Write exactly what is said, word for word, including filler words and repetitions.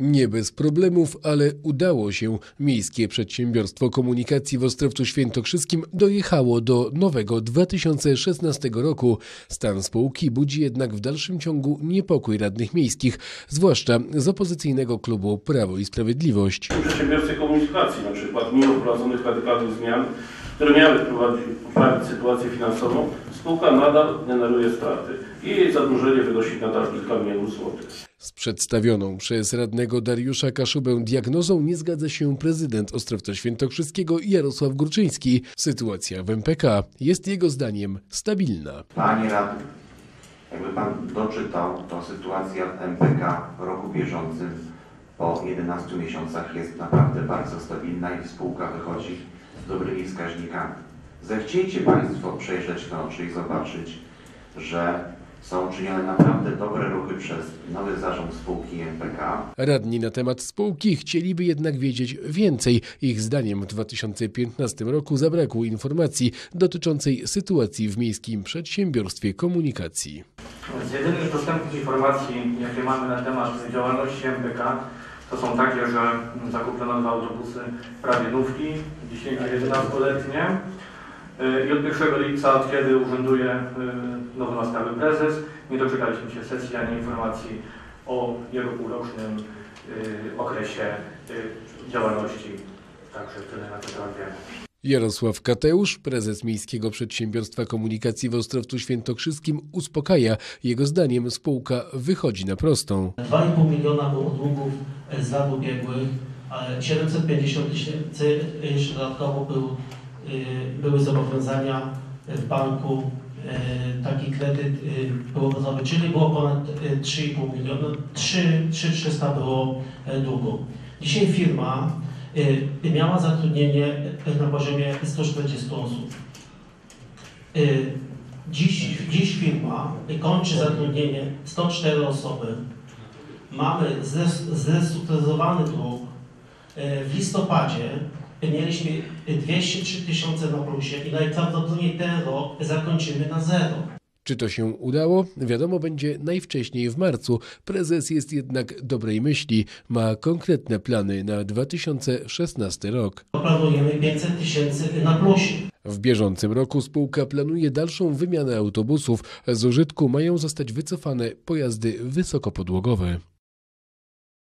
Nie bez problemów, ale udało się. Miejskie Przedsiębiorstwo Komunikacji w Ostrowcu Świętokrzyskim dojechało do nowego dwa tysiące szesnastego roku. Stan spółki budzi jednak w dalszym ciągu niepokój radnych miejskich, zwłaszcza z opozycyjnego klubu Prawo i Sprawiedliwość. Przedsiębiorstwie komunikacji, na przykład mimo wprowadzonych radykalnych zmian, które miały poprawić sytuację finansową, spółka nadal generuje straty i jej zadłużenie wynosi nadal kilka milionów złotych. Z przedstawioną przez radnego Dariusza Kaszubę diagnozą nie zgadza się prezydent Ostrowca Świętokrzyskiego Jarosław Górczyński. Sytuacja w M P K jest jego zdaniem stabilna. Panie radny, jakby pan doczytał, to sytuacja w M P K w roku bieżącym po jedenastu miesiącach jest naprawdę bardzo stabilna i spółka wychodzi z dobrymi wskaźnikami. Zechciejcie Państwo przejrzeć te oczy i zobaczyć, że są czynione naprawdę dobre ruchy przez nowy zarząd spółki M P K. Radni na temat spółki chcieliby jednak wiedzieć więcej. Ich zdaniem w dwa tysiące piętnastym roku zabrakło informacji dotyczącej sytuacji w Miejskim Przedsiębiorstwie Komunikacji. Z jedynych dostępnych informacji, jakie mamy na temat działalności M P K, to są takie, że zakupiono dwa autobusy prawie nówki, dzisiaj jedenastoletnie. I od pierwszego lipca, od kiedy urzęduje nowy łaskawy prezes, nie doczekaliśmy się sesji ani informacji o jego półrocznym okresie działalności. Także tyle na temat wiemy. Jarosław Kateusz, prezes Miejskiego Przedsiębiorstwa Komunikacji w Ostrowcu Świętokrzyskim, uspokaja. Jego zdaniem spółka wychodzi na prostą. dwa i pół miliona było długów z lat ubiegłych, siedemset pięćdziesiąt tysięcy jeszcze dodatkowo był, były zobowiązania w banku. Taki kredyt było gotowy, czyli było ponad trzy i pół miliona, trzy tysiące trzysta było długu. Dzisiaj firma miała zatrudnienie na poziomie stu czterdziestu osób. Dziś, dziś firma kończy zatrudnienie sto cztery osoby. Mamy zrestrukturyzowany dług. W listopadzie mieliśmy dwieście trzy tysiące na plusie i najprawdopodobniej ten rok zakończymy na zero. Czy to się udało? Wiadomo będzie najwcześniej w marcu. Prezes jest jednak dobrej myśli. Ma konkretne plany na dwa tysiące szesnasty rok. Planujemy pięćset tysięcy na plusie. W bieżącym roku spółka planuje dalszą wymianę autobusów. Z użytku mają zostać wycofane pojazdy wysokopodłogowe.